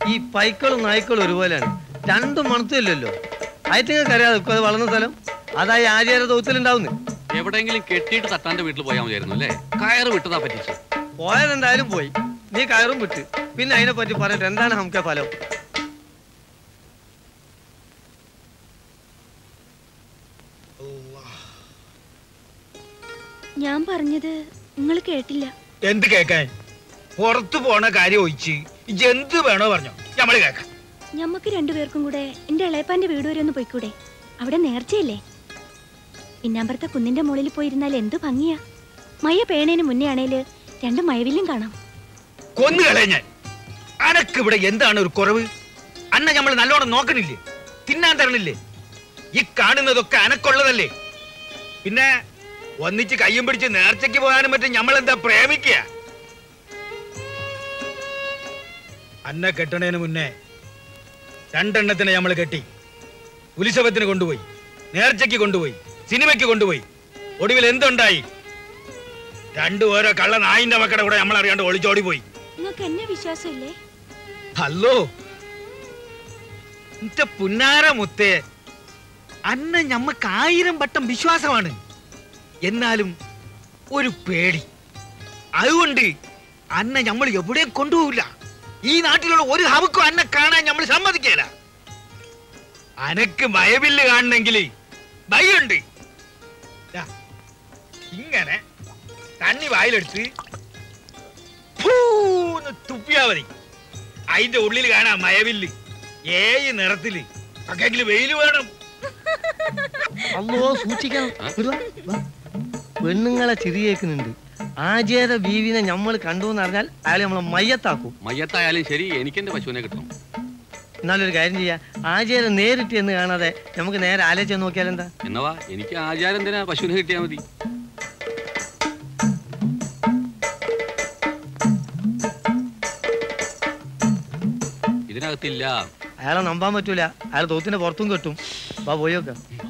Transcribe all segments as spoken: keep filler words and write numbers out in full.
ഈ പൈക്കളും നായ്ക്കളും ഒരുപോലെയാണ്, രണ്ടും മണത്തില്ലല്ലോ. അയറ്റിങ്ങൾക്ക് അറിയാതെ അത് വളർന്ന സ്ഥലം അതായി ആചാര ദൗത്യത്തിലുണ്ടാവുന്നു. എവിടെയെങ്കിലും കെട്ടിയിട്ട് തട്ടാന്റെ വീട്ടിൽ പോയാൽ മതിയായിരുന്നു അല്ലേ? കയറ് വിട്ടതാ പറ്റിച്ചു. പോയതെന്തായാലും പോയി, നീ കയറും വിട്ട്. പിന്നെ അതിനെ പറ്റി പറഞ്ഞിട്ട് എന്താണ് നമുക്ക് ഫലം? ഞാൻ പറഞ്ഞത് നിങ്ങൾ കേട്ടില്ല. എന്ത് കേക്കാൻ? പുറത്തു പോണ കാര്യം ഒഴിച്ച് എന്ത് വേണോ പറഞ്ഞോ, നമ്മള് കേക്കാം. ഞമ്മക്ക് രണ്ടുപേർക്കും കൂടെ എന്റെ ഇളയപ്പാന്റെ വീട് വരെ ഒന്ന് പോയിക്കൂടെ? അവിടെ നേർച്ചയില്ലേ? പിന്നാമ്പറത്തെ കുന്നിന്റെ മുകളിൽ പോയിരുന്നാൽ എന്ത് ഭംഗിയാ. മയ പേണേന് മുന്നേ ആണേല് രണ്ട് മയവില്ലും കാണാം. കൊന്നുകളെ ഞാൻ. അനക്ക് ഇവിടെ എന്താണ് ഒരു കുറവ്? അന്ന നമ്മൾ നല്ലോണം നോക്കണില്ലേ? തിന്നാൻ തരണില്ലേ? ഈ കാണുന്നതൊക്കെ അനക്കുള്ളതല്ലേ? പിന്നെ ഒന്നിച്ച് കയ്യും പിടിച്ച് നേർച്ചയ്ക്ക് പോകാനും പറ്റും. നമ്മളെന്താ പ്രേമിക്കുക? അന്ന കെട്ടണേന് മുന്നേ രണ്ടെണ്ണത്തിനെ നമ്മൾ കെട്ടി, ഉത്സവത്തിന് കൊണ്ടുപോയി, നേർച്ചയ്ക്ക് കൊണ്ടുപോയി, സിനിമയ്ക്ക് കൊണ്ടുപോയി. ഒടുവിൽ എന്തുണ്ടായി? രണ്ടു ഓരോ കള്ള നായിന്റെ മക്കളുടെ കൂടെ നമ്മൾ അറിയാണ്ട് ഒളിച്ചോടി പോയി. എന്നെ വിശ്വാസമില്ലേ? ഹലോ എന്റെ പുന്നാര മുത്തേ, അന്ന ഞമ്മക്ക് ആയിരം വട്ടം വിശ്വാസമാണ്. എന്നാലും ഒരു പേടി. അതുകൊണ്ട് അന്ന നമ്മൾ എവിടെയും കൊണ്ടുപോകില്ല. ഈ നാട്ടിലുള്ള ഒരു ഹവക്കും അന്നെ കാണാൻ നമ്മൾ സമ്മതിക്കല. അനക്ക് മയവില്ല് കാണണമെങ്കിൽ ഭയുണ്ട്. ഇങ്ങനെ കണ്ണി വായിലെടുത്ത് തുപ്പിയാ മതി. അതിന്റെ ഉള്ളിൽ കാണാം മയവില്ല്, ഏഴ് നിറത്തില്. പക്കെങ്കില് വെയില് വേണം. അല്ലോ സൂക്ഷിക്കണം. പെണ്ണുങ്ങളെ ചിരിയേക്കുന്നുണ്ട്. ആചാര ബീവിനെ നമ്മൾ കണ്ടു എന്ന് അറിഞ്ഞാൽ അയാളെ നമ്മളെ മയ്യത്താക്കും. മയ്യത്തായാലും ശരി, എനിക്ക് എന്റെ പശുവിനെ കിട്ടണം. എന്നാലൊരു കാര്യം ചെയ്യാം, ആചാരം നേരിട്ട് എന്ന് കാണാതെ നമുക്ക് നേരെ ആലോചിച്ച് നോക്കിയാൽ എന്താ? എന്നവാ, എനിക്ക് ആചാരം എന്തിനാ? പശുവിനെ കിട്ടിയാൽ മതി. ഇതിനകത്തില്ല. അയാളെ നമ്പാൻ പറ്റൂല. അയാൾ തോത്തിന്റെ പുറത്തും കെട്ടും. വാ പോയൊക്കെ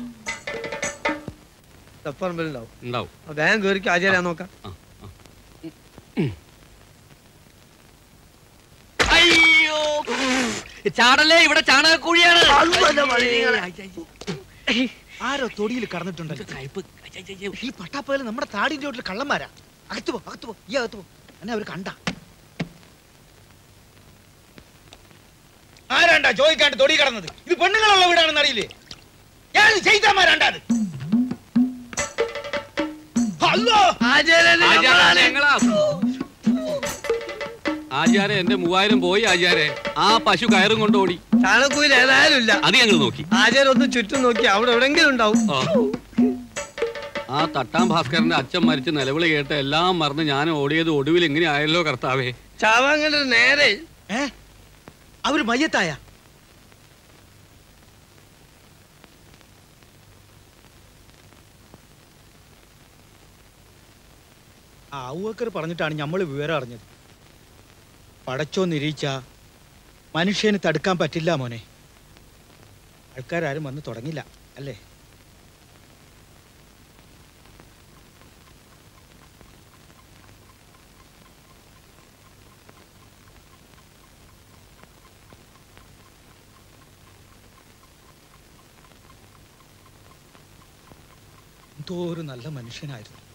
ഉണ്ടാവും. വേഗം കയറിക്കും, ആചാരം നോക്കാം. അയ്യോ ചാടല്ലേ, ഇവിടെ ചാണകക്കുഴിയാണ്. ആരോ തൊടിയിൽ കടന്നിട്ടുണ്ട്. ഈ പട്ടാപ്പകല് നമ്മുടെ താടിന്റെ ചോട്ടിൽ കള്ളന്മാരാ. അകത്ത് പോ, അകത്ത് പോ, ഈ അകത്ത് പോ. എന്നെ അവർ കണ്ട ആരാണ്ടാ ചോദിക്കാണ്ട് തൊടി കടന്നത്? ഇത് പെണ്ണുങ്ങളുള്ള വീടാണെന്ന് അറിയില്ലേ? ചെയ്താമാരാണ്ടത്. ആചാരെ എന്റെ മൂവായിരം പോയി. ആചാരെ ആ പശു കയറും കൊണ്ട് ഓടി. ചാണകക്കുയിൽ ഏതായാലും ഇല്ല. അത് ഞങ്ങൾ നോക്കി. ആചാരം ഒന്ന് ചുറ്റും നോക്കി, അവിടെ എവിടെങ്കിലും ഉണ്ടാവും. ആ തട്ടാം ഭാസ്കരന്റെ അച്ഛൻ മരിച്ച് നിലവിളി കേട്ട് എല്ലാം മറന്ന് ഞാൻ ഓടിയത് ഒടുവിൽ എങ്ങനെ ആയല്ലോ കർത്താവേ. ചാവാങ്ങന്റെ നേരെ അവര് മയ്യത്തായ ഔവക്കർ പറഞ്ഞിട്ടാണ് നമ്മൾ വിവരം അറിഞ്ഞത്. പടച്ചോ നിരീച്ച മനുഷ്യന് തടുക്കാൻ പറ്റില്ല മോനെ. ആൾക്കാരും വന്ന് തുടങ്ങില്ല അല്ലേ? എന്തോ ഒരു നല്ല മനുഷ്യനായിരുന്നു.